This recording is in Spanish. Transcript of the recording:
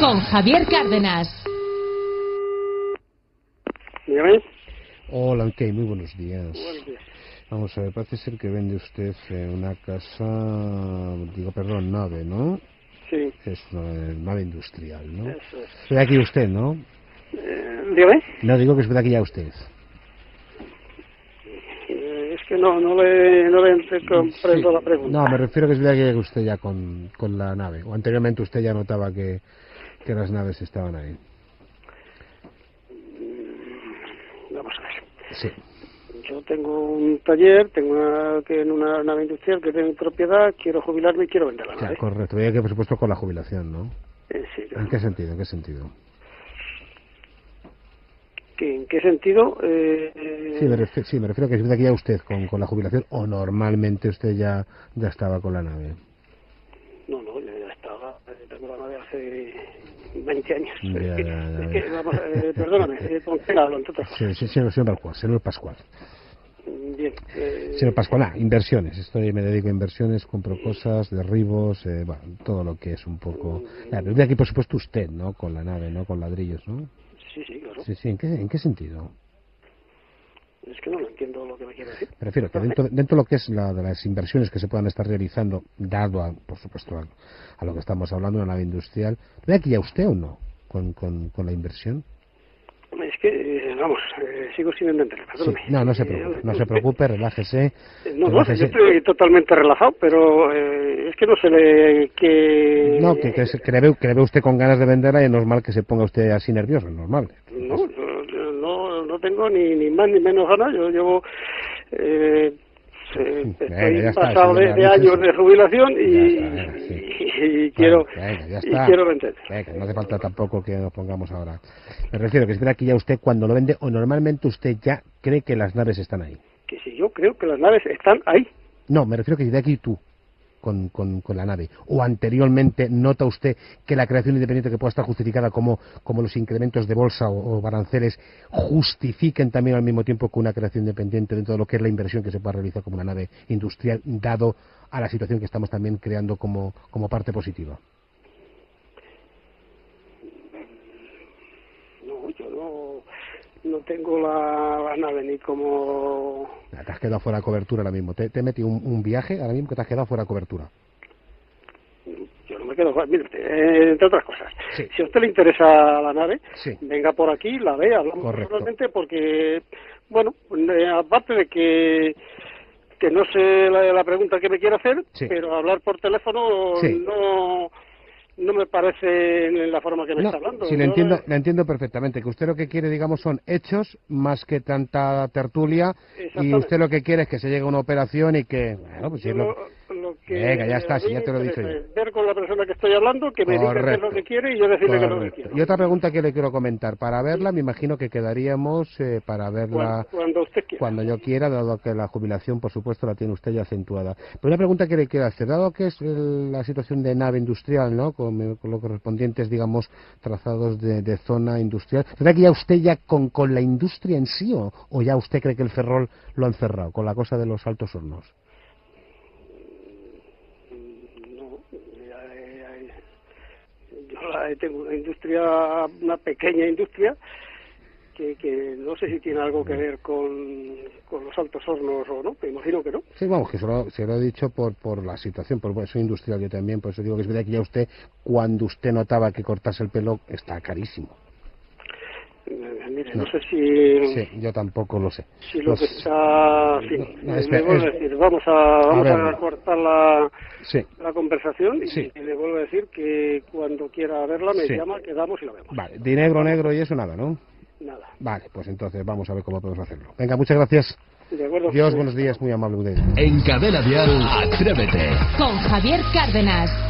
con Javier Cárdenas. Dígame. Hola, ok, muy buenos días. Buenos días. Vamos a ver, parece ser que vende usted una casa, nave, ¿no? Sí. Es una nave industrial, ¿no? Eso es. Es de aquí usted, ¿no? Dígame. No, digo que es de aquí ya usted. Es que no le comprendo la pregunta. No, me refiero que es de aquí ya usted ya con la nave. O anteriormente usted ya notaba que las naves estaban ahí. Vamos a ver. Sí. Yo tengo un taller, en una nave industrial que tengo en propiedad, quiero jubilarme y quiero venderla. Claro, correcto. Veía que por supuesto con la jubilación, ¿no? Sí, claro. ¿En qué sentido? ¿En qué sentido? ¿En qué sentido? Sí, me refiero que es de aquí ya usted con la jubilación o normalmente usted ya estaba con la nave. No, yo ya estaba, tengo la nave hace 20 años. Ya. Es que, vamos, perdóname, ¿con quién hablo? Sí, señor Pascual. Bien. Señor Pascual, inversiones. Me dedico a inversiones, compro cosas, derribos, todo lo que es un poco... Claro, de aquí, por supuesto, usted, ¿no? Con la nave, ¿no? Con ladrillos, ¿no? Sí, claro. Sí, ¿en qué sentido? Es que no lo entiendo lo que me quiere decir. Me refiero que dentro de lo que es de las inversiones que se puedan estar realizando, dado, por supuesto, a lo que estamos hablando, una nave industrial, ¿ve aquí ya usted o no con la inversión? Es que, sigo sin entender, perdóname. Sí, no se preocupe, relájese. Yo estoy totalmente relajado, pero es que no se le... No, que le ve usted con ganas de venderla y es normal que se ponga usted así nervioso, es normal. No tengo ni más ni menos ganas, yo llevo... estoy pasado de años de jubilación y quiero vender. No hace falta tampoco que nos pongamos ahora. Me refiero que es verdad que ya usted cuando lo vende o normalmente usted ya cree que las naves están ahí. Que si yo creo que las naves están ahí. No, me refiero que si de aquí tú con la nave o anteriormente nota usted que la creación independiente que pueda estar justificada como los incrementos de bolsa o aranceles justifiquen también al mismo tiempo que una creación independiente dentro de lo que es la inversión que se pueda realizar como una nave industrial, dado a la situación que estamos también creando como parte positiva. Yo no tengo la nave ni como... Te has quedado fuera de cobertura ahora mismo. Te he metido un viaje ahora mismo que te has quedado fuera de cobertura. Yo no me quedo... Mire, entre otras cosas, sí. Si a usted le interesa la nave, sí. Venga por aquí, la ve, hablamos personalmente, porque, aparte de que no sé la pregunta que me quiere hacer, sí. Pero hablar por teléfono sí. No me parece la forma que me está hablando. Sí, le entiendo perfectamente, que usted lo que quiere, digamos, son hechos más que tanta tertulia, y usted lo que quiere es que se llegue a una operación y que... Bueno, pues lo que venga, ya está, si ya te lo he dicho yo. Ver con la persona que estoy hablando, que me diga qué es lo que quiere y yo decirle qué es lo que quiero. Y otra pregunta que le quiero comentar, para verla, me imagino que quedaríamos para verla cuando usted quiera. Cuando yo quiera, dado que la jubilación, por supuesto, la tiene usted ya acentuada. Pero una pregunta que le quiero hacer, dado que es la situación de nave industrial, ¿no? Con los correspondientes, digamos, trazados de zona industrial, ¿verdad que ya usted con la industria en sí o ya usted cree que el Ferrol lo han cerrado con la cosa de los altos hornos? Yo tengo una pequeña industria que no sé si tiene algo que ver con los altos hornos o no, me imagino que no. Sí, vamos, que se lo he dicho por la situación, soy industrial yo también, por eso digo que es verdad que ya usted, cuando usted notaba que cortarse el pelo, está carísimo. Mire, no sé si... Sí, yo tampoco lo sé. Si lo que está... le vuelvo a decir, vamos a cortar la conversación y le vuelvo a decir que cuando quiera verla me llama, quedamos y la vemos. Vale, de negro y eso nada, ¿no? Nada. Vale, pues entonces vamos a ver cómo podemos hacerlo. Venga, muchas gracias. De acuerdo. Dios, buenos días, muy amable. En Cadena Dial, Atrévete. Con Javier Cárdenas.